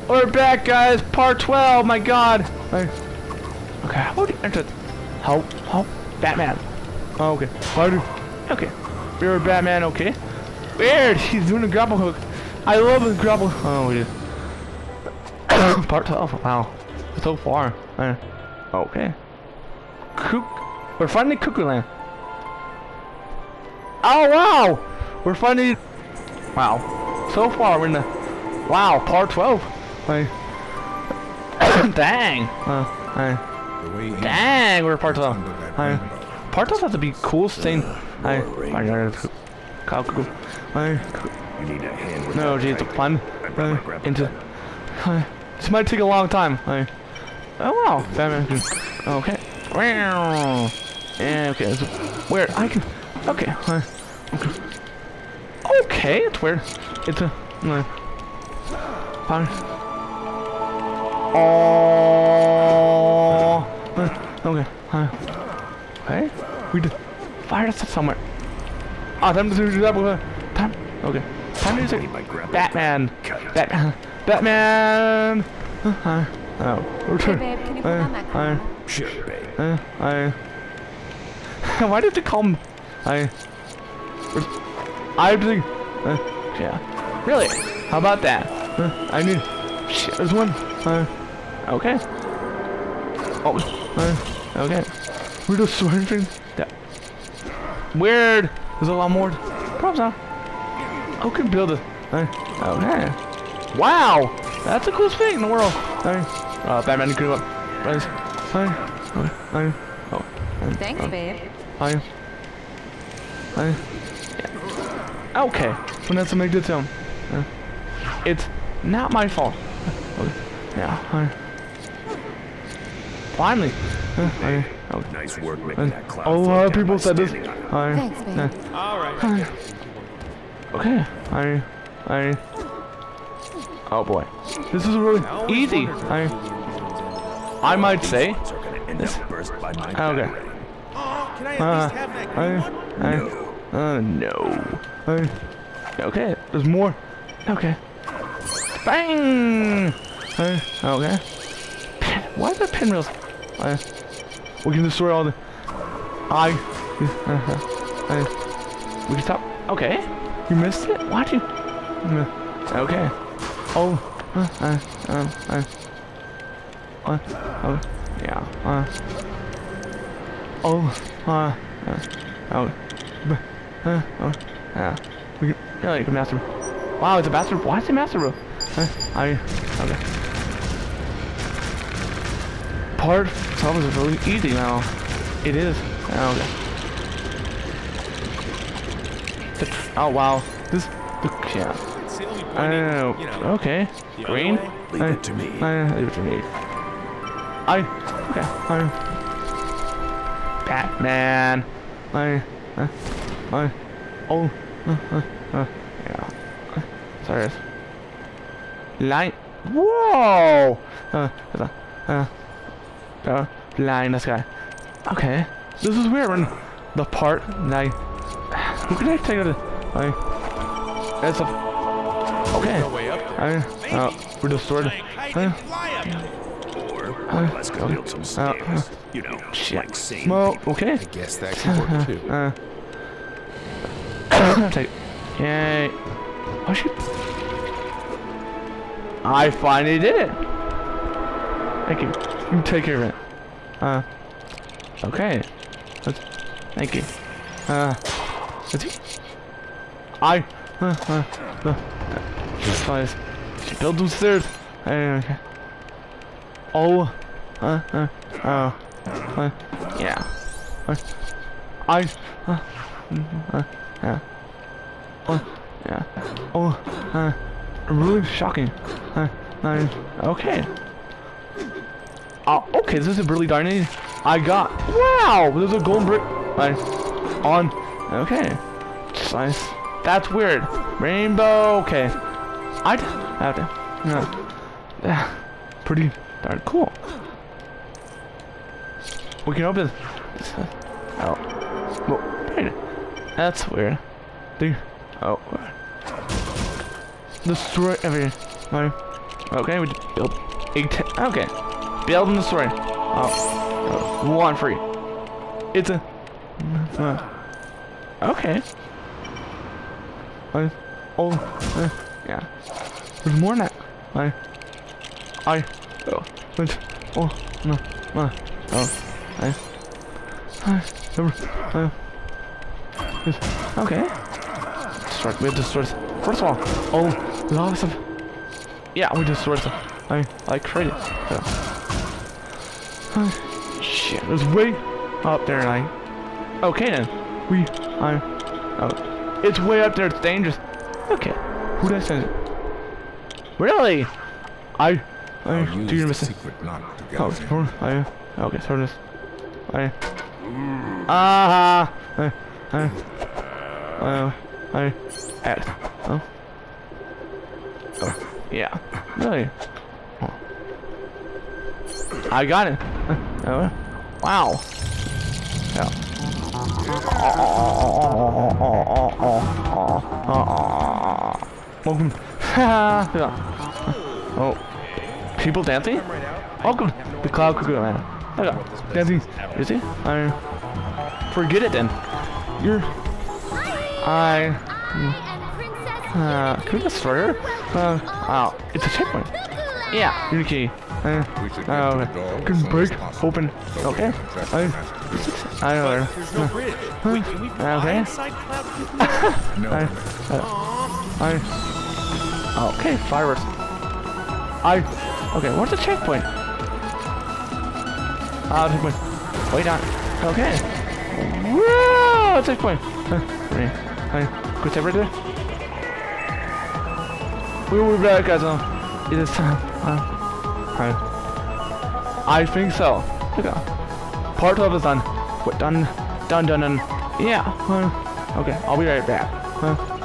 We're back, guys. Part 12. My God. Okay. How do you enter? Help. Batman. Oh, okay. Okay. We're Batman. Okay. Weird. He's doing a grapple hook. I love the grapple. Oh, we did. Part 12. Wow. So far. Okay. We're finding Cuckoo Land. Oh, wow. We're finding. Wow. So far, we're in the. Wow. Part 12. Dang. Dang, we're part 12. Part 12 has to be cool thing. Cuckoo. You need a hand with No, geez, to climb into. This might take a long time. Oh wow, Batman. Okay. Yeah, okay. Where I can. Okay. Okay, it's weird. It's a. Fine. Oh. Okay. Okay. We did. Fire us somewhere. Ah, time to do that. Time. Okay. Time to use it. Batman. Batman. Oh. Hey babe, can you put on that camera? Sure, babe. Why did you call him? I think. Yeah. Really? How about that? I need. Shit. There's one. Okay. Oh. Okay. We're just swinging. Yeah. Weird. There's a lot more. Props now. Who can build it? Okay. Wow. That's the coolest thing in the world. Batman grew up. Thanks, babe. Yeah. Okay. Vanessa made it to him. It's not my fault. Yeah. Finally. Nice work making that cloud. A lot of people said this. Thanks, babe. All right. Okay. Oh boy. This is really easy. I might say. This. Okay. Can I at least have that green one? No. Okay. There's more. Okay. Bang. Okay. Why are there pinwheels? We can destroy all the. We can stop. Okay. You missed it? Why'd you? Okay. Oh. Yeah. Yeah. We can. Yeah, you can master. Wow, it's a master. Why is it master room? Okay. Part 12 is really easy now. It is. Okay. Oh wow. This. Yeah. It's the only point. Okay. Green. Leave it to me. Leave it to me. Okay. Batman. Oh. Yeah. Sorry. Line. Whoa. Blind this guy. Okay. This is weird when the part like. Who can I take it? That's a. Okay. No way up there. We're destroyed. Or let's go build some stairs. You know, like sane Well, people. okay. I guess that could work too. Take. Yay. Oh shit. I finally did it. Thank you. You take care of it. Okay. Thank you. Let's see. Just build some stairs. Okay. Oh. Yeah. Yeah. Oh. Really shocking. Okay. Oh, okay, this is really darn easy. I got. Wow! There's a golden brick. On. Okay. Nice. That's weird. Rainbow. Okay. I'd have to. Yeah. Pretty darn cool. We can open this. Oh. Well, wait. That's weird. Oh. Destroy everything. Okay, we build okay. Building the story. One free. It's a okay. Yeah. There's more than that. Okay. We have destroyed. First of all, lots of. Yeah, we destroyed some. I created. Shit, it was way up there, and okay then. It's way up there. It's dangerous. Okay. Who does it? Really? Do you miss it? Oh, okay, so this. Yeah. Really? Oh. I got it. Wow. Yeah. Welcome. Oh. People dancing? Welcome. The cloud cuckoo man. Okay. Dancing. Is he? Forget it then. You're. Can we destroy her? Wow. It's a checkpoint. Yeah. You're the key. Okay. Can break open. Okay. I know there. There's no bridge. Wait, can we fly Okay. inside Cloud Cuckoo? No. Okay, fireworks. Okay, where's the checkpoint? Checkpoint. Wait on. Okay. Whoa, checkpoint. Good step right there. We'll be back, guys. It is time. I think so. Okay. Part 12 is done. We're done. Done. Yeah. Okay, I'll be right back.